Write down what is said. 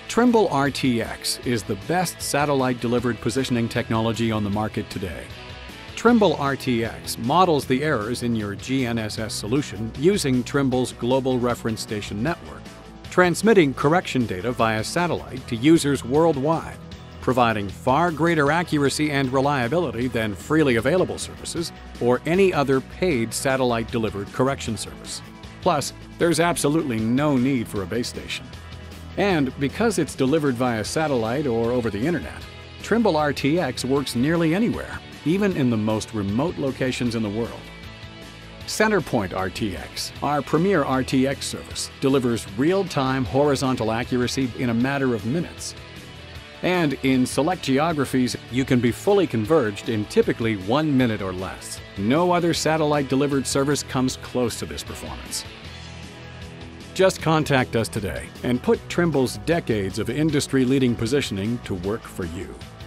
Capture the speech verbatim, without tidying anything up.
Trimble R T X is the best satellite-delivered positioning technology on the market today. Trimble R T X models the errors in your G N S S solution using Trimble's Global Reference Station network, transmitting correction data via satellite to users worldwide, providing far greater accuracy and reliability than freely available services or any other paid satellite-delivered correction service. Plus, there's absolutely no need for a base station. And because it's delivered via satellite or over the internet, Trimble R T X works nearly anywhere, even in the most remote locations in the world. CenterPoint R T X, our premier R T X service, delivers real-time horizontal accuracy in a matter of minutes. And in select geographies, you can be fully converged in typically one minute or less. No other satellite-delivered service comes close to this performance. Just contact us today and put Trimble's decades of industry-leading positioning to work for you.